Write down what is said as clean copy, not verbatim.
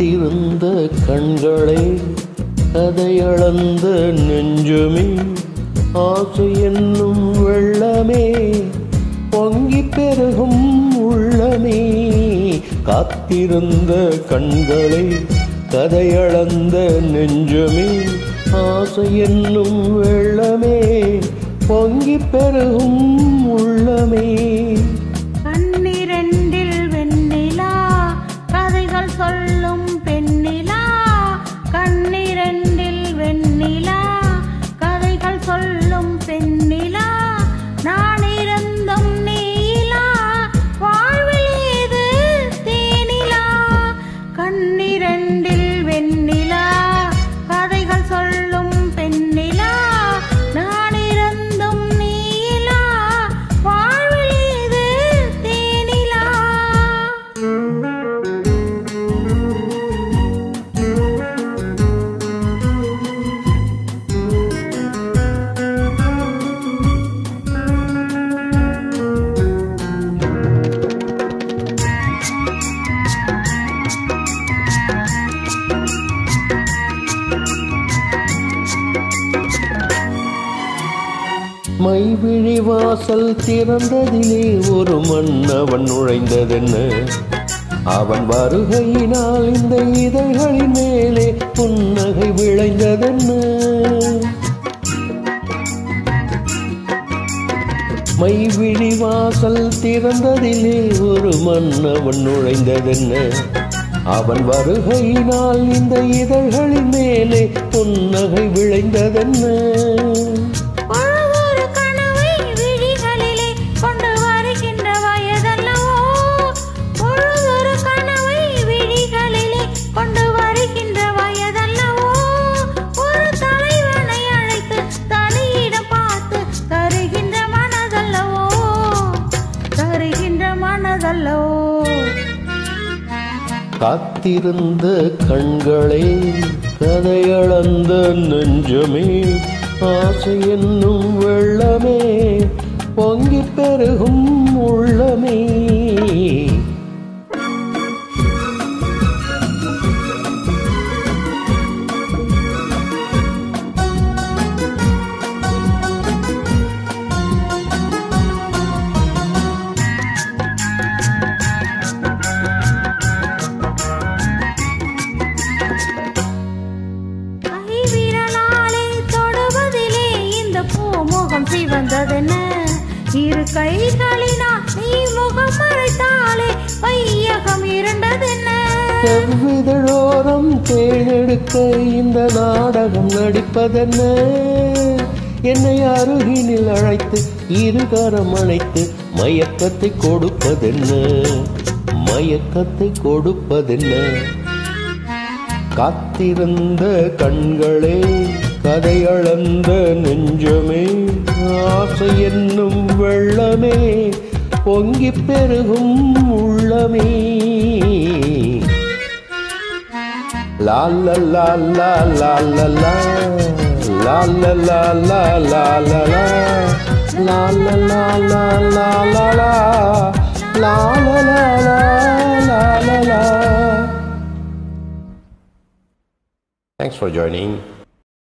காத்திருந்த கண்களே கதையளந்த நெஞ்சுமே ஆசை என்னும் வெள்ளமே பொங்கி பெருகும் உள்ளமே. காத்திருந்த கண்களே கதையளந்த நெஞ்சுமே ஆசை என்னும் வெள்ளமே பொங்கி பெருகும் உள்ளமே. கண்ணிரண்டில் வெண்ணிலா கதைகள் சொல்லும் பெண்ணிலா, கண்ணிரண்டில் வெண்ணிலா கதைகள் சொல்லும் பெண்ணிலா, நான் இருந்தும் நீலா வாழ்வில் ஏது தேனிலா. கண்ணிரண்டில் வெண்ணிலா கதைகள் சொல்லும் பெண்ணிலா, நான் இருந்தும் நீலா வாழ்வில் ஏது தேனிலா. மைவிழி வாசல் திறந்ததிலே ஒரு மன்னவன் நுழைந்ததென்ன, அவன் வருகையினால் இந்த இதழ்களின் மேலே புன்னகை விளைந்ததென்ன. மைவிழி வாசல் திறந்ததிலே ஒரு மன்னவன் நுழைந்ததென்ன, அவன் வருகையினால் இந்த இதழ்களின் மேலே புன்னகை விளைந்ததென்ன. காத்திருந்த கண்களே கதையளந்த நெஞ்சமே ஆசை என்னும் வெள்ளமே பொங்கி பெருகும் உள்ளமே. சிவந்ததென்ன இரு கைகளினால் நீ முகம் மறைத்தாலே வையகம் இருண்டதென்ன. செவ்விதழோரம் தேனெடுக்க இந்த நாடகம் நடிப்பதென்ன, என்னை அருகினில் அழைத்து இருகரம் அணைத்து மயக்கத்தை கொடுப்பதென்ன, மயக்கத்தை கொடுப்பதென்ன. காத்திருந்த கண்களே கதையளந்த நெஞ்சமே ஆசை என்னும் வெள்ளமே பொங்கி பெருகும் உள்ளமே. லால லால லால லால லால லால லால லால. Thanks for joining.